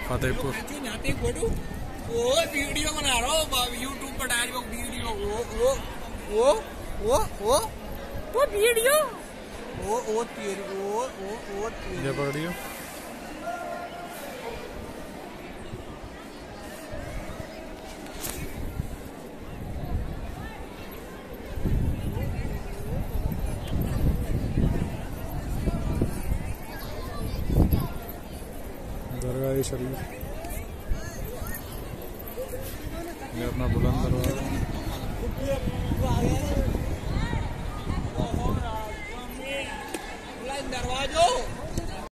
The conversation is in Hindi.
फतेहपुर। वो वीडियो बना रहा हूँ यूट्यूब पर डाल वीडियो। वो वीडियो तेरी ये पकड़ियो। दरगाह शरीफ ये अपना बुलंद दरवाजा